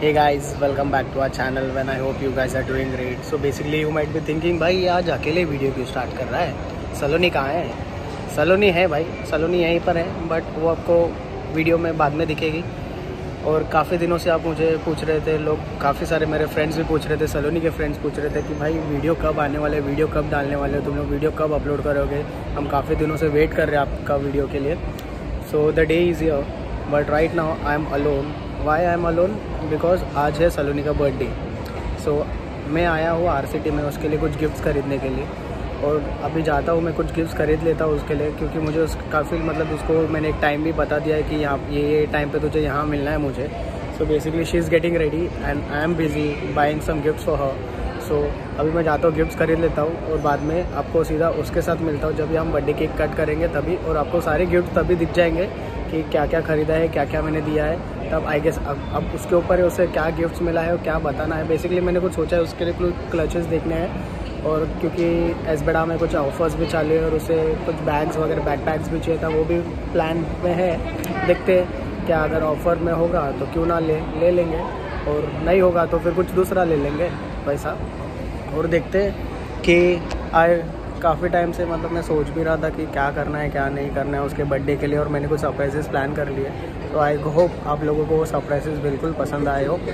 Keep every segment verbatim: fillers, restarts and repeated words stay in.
Hey guys, welcome back to our channel and I hope you guys are doing great. So basically you might be thinking भाई आज अकेले video क्यों start कर रहा है, सलोनी कहाँ है? सलोनी है भाई, सलोनी यहीं पर है, बट वो आपको वीडियो में बाद में दिखेगी। और काफ़ी दिनों से आप मुझे पूछ रहे थे, लोग काफ़ी सारे मेरे फ्रेंड्स भी पूछ रहे थे, सलोनी के फ्रेंड्स पूछ रहे थे कि भाई वीडियो कब आने वाले, वीडियो कब डालने वाले हो, तुम लोग वीडियो कब अपलोड करोगे। हम काफ़ी दिनों से वेट कर रहे हैं आपका वीडियो के लिए। So the day is here, but right now I am alone. Why I am alone? Because आज है सलोनी का बर्थडे। सो so, मैं आया हूँ आर सी टी में उसके लिए कुछ गिफ्ट्स खरीदने के लिए, और अभी जाता हूँ मैं कुछ गिफ्ट्स खरीद लेता हूँ उसके लिए, क्योंकि मुझे उस काफ़ी मतलब उसको मैंने एक टाइम भी बता दिया है कि यहाँ ये ये टाइम पे तुझे यहाँ मिलना है मुझे। So basically she is getting ready and I am busy buying some gifts for her. So अभी मैं जाता हूँ गिफ्ट्स खरीद लेता हूँ और बाद में आपको सीधा उसके साथ मिलता हूँ जब भी हम बर्थडे केक कट करेंगे तभी, और आपको सारे गिफ्ट तभी दिख जाएंगे कि क्या क्या ख़रीदा है, क्या क्या मैंने दिया है। तब आई गेस अब अब उसके ऊपर है उसे क्या गिफ्ट्स मिला है और क्या बताना है। बेसिकली मैंने कुछ सोचा है उसके लिए कुछ क्लचेस देखने हैं, और क्योंकि एस बेड़ा में कुछ ऑफर्स भी चालू है और उसे कुछ बैग्स वगैरह बैक पैक्स भी चाहिए था, वो भी प्लान में है। देखते हैं क्या, अगर ऑफ़र में होगा तो क्यों ना ले ले लेंगे, और नहीं होगा तो फिर कुछ दूसरा ले लेंगे पैसा। और देखते कि आए काफ़ी टाइम से मतलब मैं सोच भी रहा था कि क्या करना है क्या नहीं करना है उसके बर्थडे के लिए, और मैंने कुछ सरप्राइजेस प्लान कर लिए। तो आई होप आप लोगों को वो सरप्राइजेस बिल्कुल पसंद आए हो।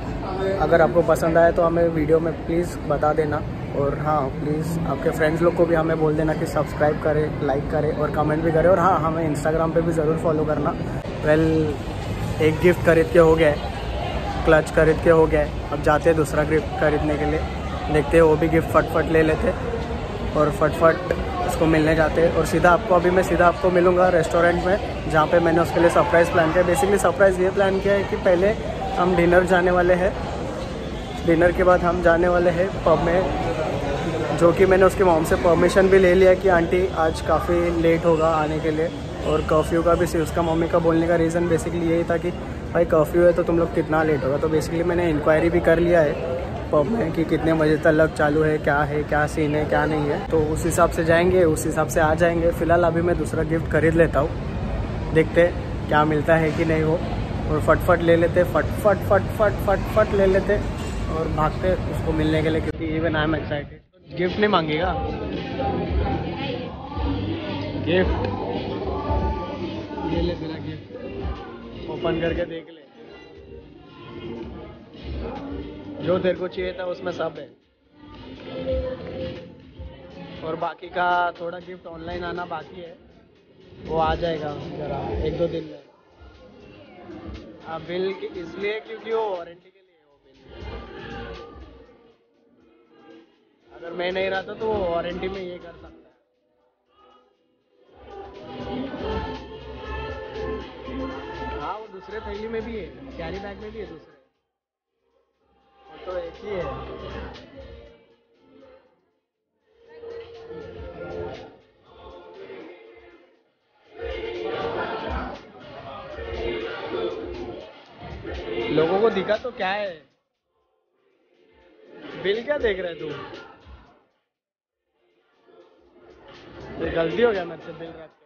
अगर आपको पसंद आए तो हमें वीडियो में प्लीज़ बता देना, और हाँ प्लीज़ आपके फ्रेंड्स लोग को भी हमें बोल देना कि सब्सक्राइब करें, लाइक करें और कमेंट भी करें। और हाँ, हमें इंस्टाग्राम पे भी ज़रूर फॉलो करना। वेल well, एक गिफ्ट खरीद के हो गया है, क्लच खरीद के हो गया है, अब जाते हैं दूसरा गिफ्ट खरीदने के लिए। देखते हैं वो भी गिफ्ट फटफट ले लेते और फटफट उसको मिलने जाते हैं। और सीधा आपको अभी मैं सीधा आपको मिलूँगा रेस्टोरेंट में, जहाँ पे मैंने उसके लिए सरप्राइज़ प्लान किया। बेसिकली सरप्राइज़ ये प्लान किया है कि पहले हम डिनर जाने वाले हैं, डिनर के बाद हम जाने वाले हैं पब में, जो कि मैंने उसकी मॉम से परमिशन भी ले लिया कि आंटी आज काफ़ी लेट होगा आने के लिए, और कर्फ्यू का भी सी उसका मम्मी का बोलने का रीज़न बेसिकली यही था कि भाई कर्फ्यू है तो तुम लोग कितना लेट होगा। तो बेसिकली मैंने इंक्वायरी भी कर लिया है पब में कि कितने बजे तक चालू है, क्या है, क्या सीन है, क्या नहीं है। तो उस हिसाब से जाएंगे, उस हिसाब से आ जाएंगे। फ़िलहाल अभी मैं दूसरा गिफ्ट खरीद लेता हूँ, देखते क्या मिलता है कि नहीं हो, और फटफट ले लेते, फट फट फट फट फट फट ले लेते और भागते उसको मिलने के लिए, क्योंकि even I am excited. Gift नहीं मांगेगा, गिफ्ट ये ले, मेरा गिफ्ट ओपन करके देख ले, जो तेरे को चाहिए था उसमें सब है। और बाकी का थोड़ा गिफ्ट ऑनलाइन आना बाकी है, वो आ जाएगा जरा एक दो दिन में। हाँ, बिल इसलिए क्योंकि वो वारंटी के लिए है वो बिल। अगर मैं नहीं रहता तो वो वारंटी में ये कर सकता है। हाँ, वो दूसरे थैली में भी है, कैरी बैग में भी है दूसरे, तो एक ही है। लोगों को दिखा तो क्या है, बिल क्या देख रहे तू? ये गलती हो गया मेरे से बिल रख के।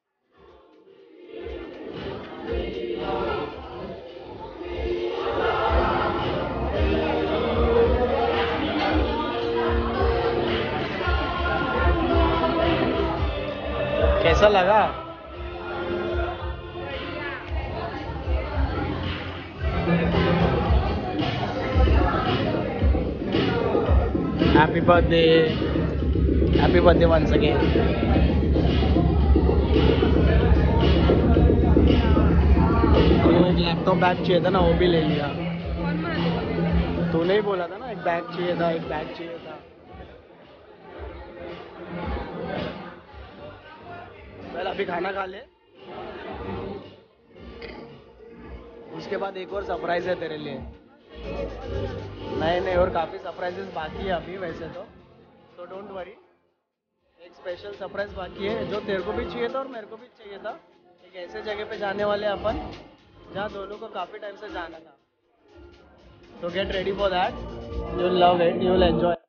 कैसा लगा? Happy birthday, happy birthday once again. एक लैपटॉप बैग चाहिए था ना, वो भी ले लिया। तूने ही बोला था ना एक बैग चाहिए था, एक बैग चाहिए था। पहले अभी खाना खा ले, उसके बाद एक और सरप्राइज है तेरे लिए। नहीं नहीं, और काफ़ी सरप्राइजेस बाकी है अभी वैसे तो, सो डोंट वरी। एक स्पेशल सरप्राइज बाकी है जो तेरे को भी चाहिए था और मेरे को भी चाहिए था। एक ऐसे जगह पे जाने वाले अपन जहाँ दोनों को काफ़ी टाइम से जाना था। So get ready for that. You'll love it. You'll enjoy it.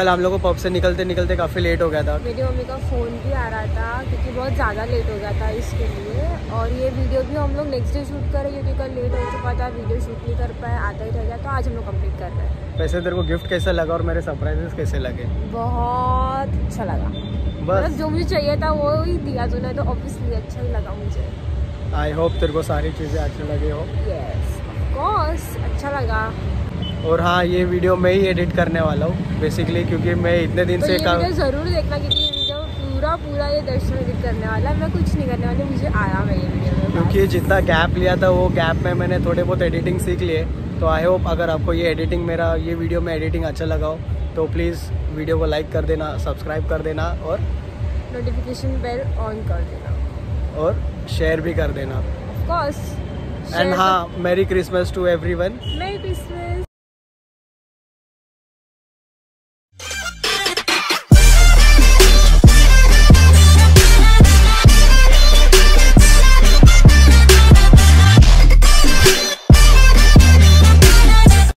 कल हम लोग को पब से निकलते निकलते काफ़ी लेट हो गया था। मेरी मम्मी का फ़ोन भी आ रहा था क्योंकि बहुत ज़्यादा लेट हो गया था इसके लिए। और ये वीडियो भी हम लोग नेक्स्ट डे शूट कर रहे हैं क्योंकि कल लेट हो चुका था, वीडियो शूट नहीं कर पाए, आधा ही रह गया, तो आज हम लोग कंप्लीट कर रहे हैं। वैसे तेरे को गिफ्ट कैसा लगा और मेरे सरप्राइजेस कैसे लगे? बहुत अच्छा लगा, मतलब जो मुझे चाहिए था वो ही दिया तूने, तो ऑब्वियसली अच्छा ही लगा मुझे। आई होप तेरे को सारी चीज़ें अच्छी लगी हो। यस ऑफ कोर्स अच्छा लगा। और हाँ, ये वीडियो मैं ही एडिट करने वाला हूँ बेसिकली, क्योंकि मैं इतने दिन तो से ये वीडियो ज़रूर देखना क्योंकि ये वीडियो पूरा पूरा ये दर्शन एडिट करने वाला है, मैं कुछ नहीं करने वाली, मुझे आया मैं ये वीडियो में। क्योंकि जितना गैप लिया था वो गैप में मैंने थोड़े बहुत एडिटिंग सीख लिए। तो आई होप अगर आपको ये एडिटिंग मेरा ये वीडियो में एडिटिंग अच्छा लगा हो तो प्लीज़ वीडियो को लाइक कर देना, सब्सक्राइब कर देना और नोटिफिकेशन बेल ऑन कर देना और शेयर भी कर देना। Of course. एंड हाँ, merry Christmas to everyone. Merry Christmas.